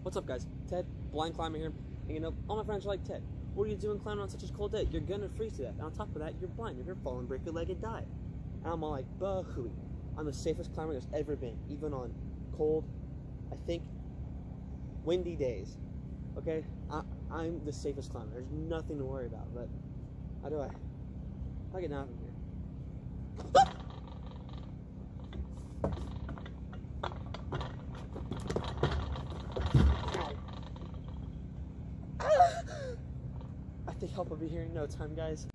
What's up, guys? Ted, blind climber here. And you know, all my friends are like, Ted, what are you doing climbing on such a cold day? You're gonna freeze to death. And on top of that, you're blind. You're gonna fall and break your leg and die. And I'm all like, boo-hooey. I'm the safest climber there's ever been, even on cold, I think, windy days. Okay? I'm the safest climber. There's nothing to worry about. But how do I get down from here? I think help will be here in no time, guys.